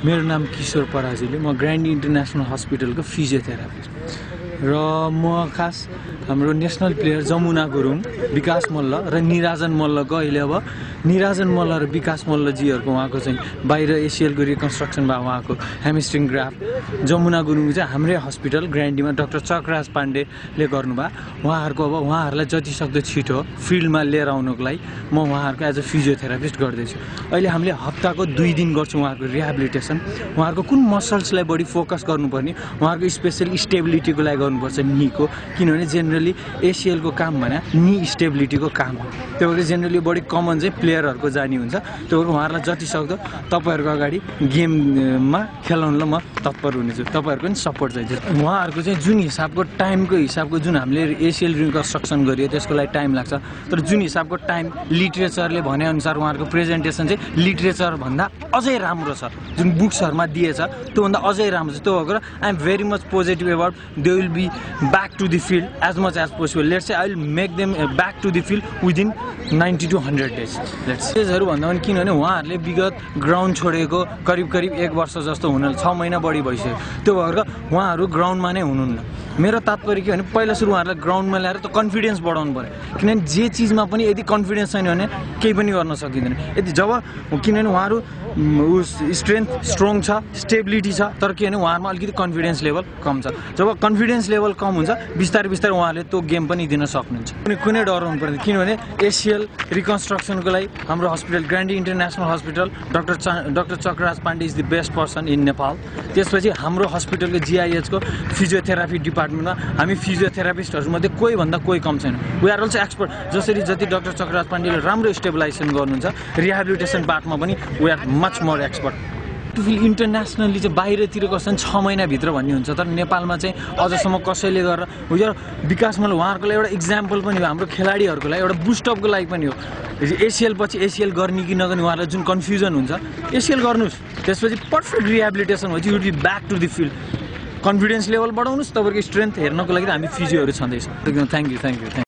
मेरो नाम किशोर पराजुली म ग्रान्ड इन्टरनेसनल हस्पिटलको फिजियोथेरापिस्ट र म खास हाम्रो नेसनल प्लेयर जमुना गुरुङ विकास मल्ल र निराजन मल्लको अहिले अब निराजन मल्ल र विकास मल्लजीहरुको उहाँको चाहिँ बाहिर एसिएलको रिकन्स्ट्रक्सनमा उहाँको ह्यामस्ट्रिङ ग्राफ्ट जमुना गुरुङ चाहिँ हाम्रै हस्पिटल ग्रान्डीमा डाक्टर चक्रराज पाण्डेले गर्नुभयो उहाँहरुको अब उहाँहरुलाई जति सक्दो छिटो फिल्डमा लिएर आउनको लागि म उहाँहरुको एज अ फिजियोथेरापिस्ट गर्दैछु अहिले हामीले हप्ताको 2 दिन गर्छौं उहाँहरुको रिह्याबिलिटेसन उहाँहरुको कुन मसल्सलाई बढी फोकस गर्नुपर्ने उहाँहरुको स्पेशली स्टेबिलिटीको लागि गर्नुपर्छ नीको किनभने जेनरली एसिएल को काम भने नी स्टेबिलिटीको काम हो त्यो भएर जेनरली बढी कमन चाहिँ प्लेयरहरुको जानी हुन्छ त्यो भएर उहाँहरुलाई जति सक्दो तपाईहरुको अगाडि गेममा खेलाउनलाई म तत्पर हुनेछु तपाईहरुको पनि सपोर्ट चाहिन्छ उहाँहरुको चाहिँ जुन हिसाबको जुन हामीले एसिएल रिकन्स्ट्रक्सन गरियो त्यसको लागि टाइम लाग्छ तर जुन हिसाबको टाइम लिटरेचरले भने अनुसार उहाँहरुको प्रेजेन्टेसन चाहिँ लिटरेचर भन्दा अझै राम्रो छ जुन बुक्सहरुमा दिएछ त्यो भन्दा अझै राम्रो छ त्यो भएर I am very much positive about they will be back to the field as much as possible. Let's say I will make them back to the field within 90 to 100 days. Let's say जहरु भन्दा पनि किनभने उहाँहरुले विगत ground छोडेको करिब 1 वर्ष जस्तो हुन 6 महिना बढी भइसक्यो त्यो भएर उहाँहरु ग्राउन्डमा नै हुनुहुन्न मेरो तात्पर्य के भने पहिला सुरु उहाँहरुलाई ग्राउन्डमा ल्याएर त कन्फिडेन्स बढाउनु पर्यो किनभने जे चीजमा पनि यदि कन्फिडेन्स छैन भने केही पनि गर्न सकिदैन यदि जब किनभने उहाँहरु स्ट्रेन्थ स्ट्रङ छ स्टेबिलिटी छ तर के भने उहाँहरुमा अलिकति कन्फिडेन्स लेभल कम छ जब कन्फिडेन्स लेभल कम हुन्छ बिस्तारै बिस्तारै उहाँहरुले त्यो गेम पनि दिन सक्नुहुन्छ कुनै डर हुनु पर्दैन किनभने एसिएल रिकन्स्ट्रक्सनको लागि हाम्रो hospital Grande international hospital doctor Chakraraj Pandey is the best person in Nepal त्यसपछि हाम्रो हस्पिटलको जीआईएच को फिजियोथेरापी डिपार्टमेन्टमा हामी फिजियोथेरापिस्टहरु मध्ये कोही भन्दा कोही कम छैन वी आर अल्सो एक्सपर्ट जसरी जति डाक्टर चक्रराज पाण्डेले राम्रो स्टेबलाइजेसन गर्नुहुन्छ रिह्याबिलिटेसन पार्टमा पनि we are much more expert to feel internationally चाहिँ बाहिरतिर कसैले 6 महिना भित्र भन्ने हुन्छ तर नेपालमा चाहिँ अझसम्म कसैले गरेर यो विकास मल्ल उहाँहरुको लागि एउटा एक्जाम्पल पनि हो हाम्रो खेलाडीहरुको लागि एउटा बुस्टअपको लागि पनि हो एसिएल पछि एसिएल गर्ने कि नगर्ने उहाँहरुलाई जुन कन्फ्युजन हुन्छ एसिएल गर्नुस् त्यसपछि पर्फेक्ट रिह्याबिलिटेसन भएपछि you will be back to the field confidence level बढाउनुस् तपाईहरुको स्ट्रेन्थ हेर्नको लागि हामी फिजियोहरु छँदैछ थ्यांक यू